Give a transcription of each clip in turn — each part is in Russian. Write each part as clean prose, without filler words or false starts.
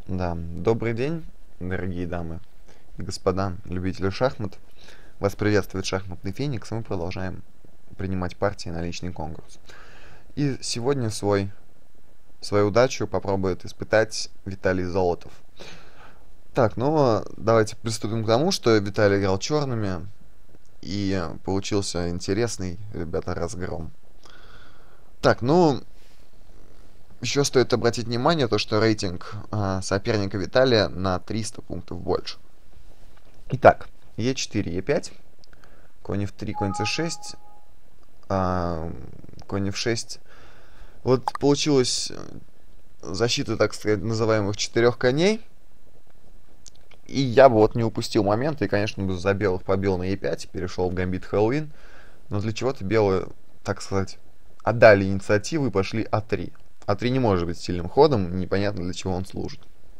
Да, добрый день, дорогие дамы и господа, любители шахмат. Вас приветствует шахматный Феникс, и мы продолжаем принимать партии на личный конкурс. И сегодня свою удачу попробует испытать Виталий Золотов. Так, ну давайте приступим к тому, что Виталий играл черными, и получился интересный, ребята, разгром. Так, ну, еще стоит обратить внимание, то, что рейтинг соперника Виталия на 300 пунктов больше. Итак, Е4, Е5, конь F3, конь C6, конь F6. Вот получилась защита, так сказать, называемых четырех коней. И я бы вот не упустил момент, и, конечно, бы за белых побил на Е5, перешел в гамбит Хэллоуин. Но для чего-то белые, так сказать, отдали инициативу и пошли А3. А3 не может быть сильным ходом, непонятно для чего он служит.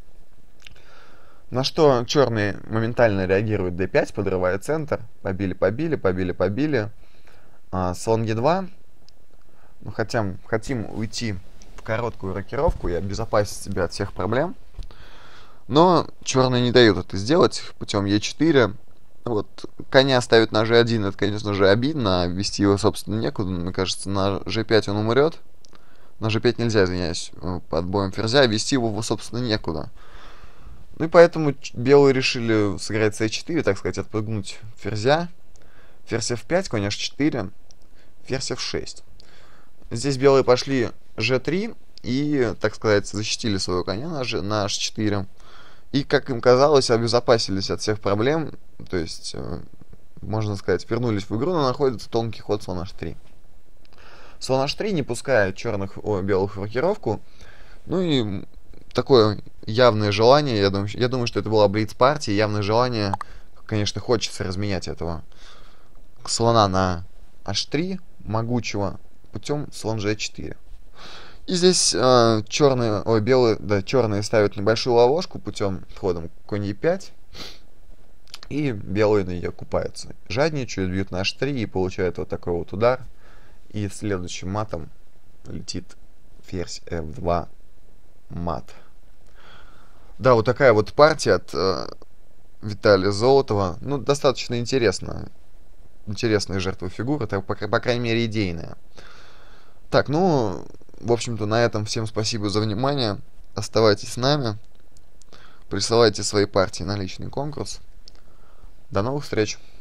На что черные моментально реагируют d5, подрывая центр. Побили. Слон e2. Ну, хотим уйти в короткую рокировку и обезопасить себя от всех проблем. Но черные не дают это сделать путем e4. Вот, коня ставить на g1, это, конечно же, обидно, а вести его, собственно, некуда. Мне кажется, на g5 он умрет. На g5 нельзя, извиняюсь, под боем ферзя, вести его, собственно, некуда. Ну и поэтому белые решили сыграть c4, так сказать, отпугнуть ферзя. Ферзь f5, конь h4, ферзь f6. Здесь белые пошли g3 и, так сказать, защитили своего коня на h4. И, как им казалось, обезопасились от всех проблем. То есть, можно сказать, вернулись в игру, но находится тонкий ход слон h3. Слон h3 не пускает белых в рокировку. Ну и такое явное желание, я думаю, что это была блиц-партия, явное желание, конечно, хочется разменять этого слона на h3 могучего путем слон g4. И здесь черные ставят небольшую ловушку путем ходом конь e5, и белые на нее купаются. Жадничают, бьют на h3 и получают вот такой вот удар. И следующим матом летит ферзь f2 мат. Да, вот такая вот партия от Виталия Золотова. Ну, достаточно интересная. Интересная жертва фигуры, так, по крайней мере, идейная. Так, ну, в общем-то, на этом всем спасибо за внимание. Оставайтесь с нами. Присылайте свои партии на личный конкурс. До новых встреч!